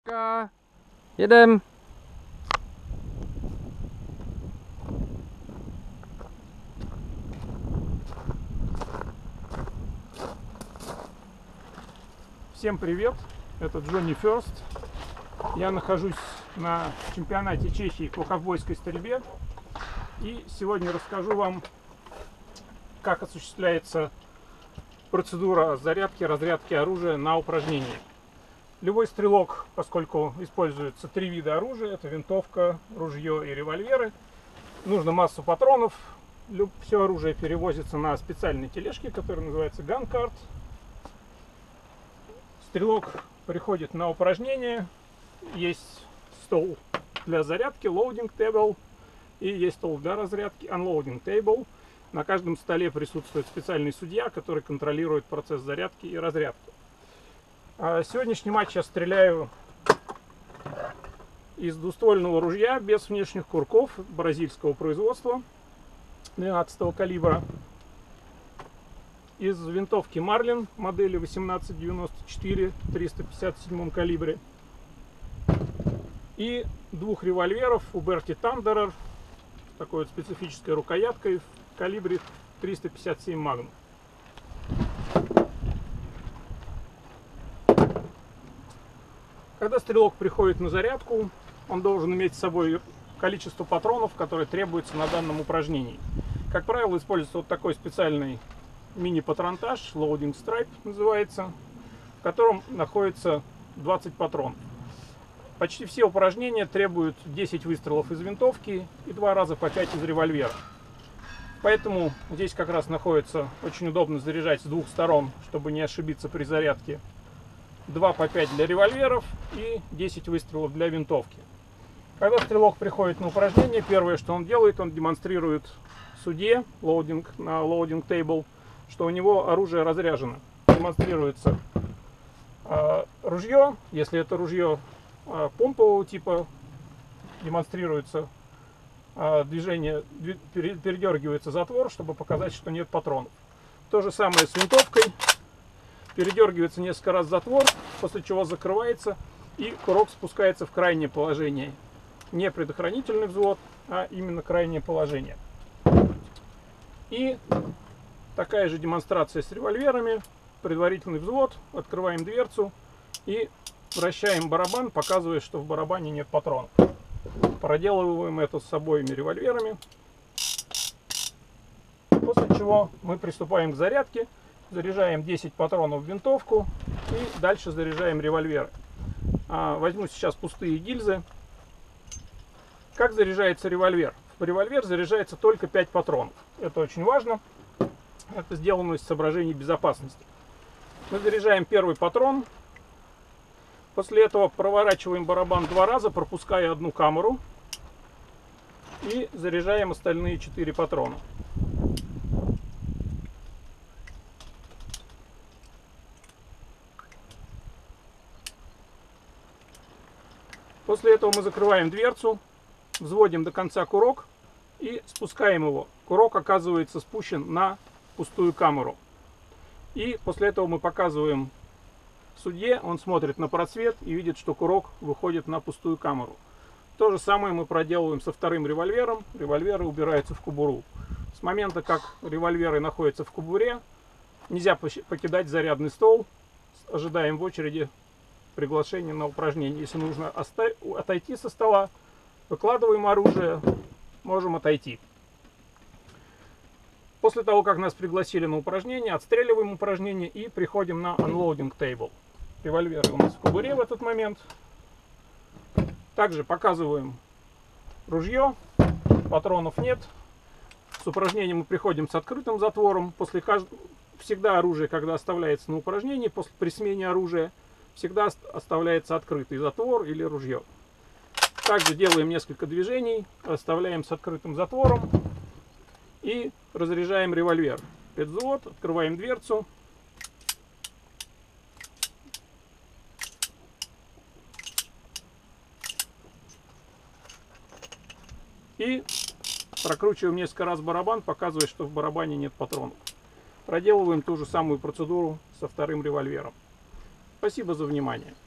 Едем. Всем привет, это Джонни Ферст. Я нахожусь на чемпионате Чехии по ковбойской стрельбе. И сегодня расскажу вам, как осуществляется процедура зарядки, разрядки оружия на упражнении. Любой стрелок, поскольку используются три вида оружия, это винтовка, ружье и револьверы, нужно массу патронов. Все оружие перевозится на специальной тележке, которая называется gun cart. Стрелок приходит на упражнение, есть стол для зарядки, loading table, и есть стол для разрядки, unloading table. На каждом столе присутствует специальный судья, который контролирует процесс зарядки и разрядки. Сегодняшний матч я стреляю из двуствольного ружья без внешних курков бразильского производства 12-го калибра. Из винтовки Marlin модели 1894 в 357 калибре. И двух револьверов Uberti Thunderer с такой вот специфической рукояткой в калибре 357 Magnum. Когда стрелок приходит на зарядку, он должен иметь с собой количество патронов, которые требуются на данном упражнении. Как правило, используется вот такой специальный мини-патронтаж, loading stripe называется, в котором находится 20 патронов. Почти все упражнения требуют 10 выстрелов из винтовки и 2 раза по 5 из револьвера. Поэтому здесь как раз находится, очень удобно заряжать с двух сторон, чтобы не ошибиться при зарядке. 2 по 5 для револьверов и 10 выстрелов для винтовки. Когда стрелок приходит на упражнение, первое, что он делает, он демонстрирует судье на loading table, что у него оружие разряжено. Демонстрируется ружье, если это ружье помпового типа, демонстрируется движение, передергивается затвор, чтобы показать, что нет патронов. То же самое с винтовкой. Передергивается несколько раз затвор, после чего закрывается и курок спускается в крайнее положение. Не предохранительный взвод, а именно крайнее положение. И такая же демонстрация с револьверами. Предварительный взвод, открываем дверцу и вращаем барабан, показывая, что в барабане нет патронов. Проделываем это с обоими револьверами. После чего мы приступаем к зарядке. Заряжаем 10 патронов в винтовку и дальше заряжаем револьверы. Возьму сейчас пустые гильзы. Как заряжается револьвер? В револьвер заряжается только 5 патронов. Это очень важно. Это сделано из соображений безопасности. Мы заряжаем первый патрон. После этого проворачиваем барабан 2 раза, пропуская одну камеру. И заряжаем остальные 4 патрона. После этого мы закрываем дверцу, взводим до конца курок и спускаем его. Курок оказывается спущен на пустую камеру. И после этого мы показываем судье, он смотрит на просвет и видит, что курок выходит на пустую камеру. То же самое мы проделываем со вторым револьвером. Револьверы убираются в кобуру. С момента, как револьверы находятся в кобуре, нельзя покидать зарядный стол. Ожидаем в очереди приглашение на упражнение. Если нужно отойти со стола, выкладываем оружие, можем отойти. После того, как нас пригласили на упражнение, отстреливаем упражнение и приходим на unloading table. Револьверы у нас в кобуре в этот момент. Также показываем ружье, патронов нет. С упражнением мы приходим с открытым затвором. Всегда оружие, когда оставляется на упражнении, при смене оружия, всегда оставляется открытый затвор или ружье. Также делаем несколько движений, оставляем с открытым затвором и разряжаем револьвер. Взвод, открываем дверцу. И прокручиваем несколько раз барабан, показывая, что в барабане нет патронов. Проделываем ту же самую процедуру со вторым револьвером. Спасибо за внимание.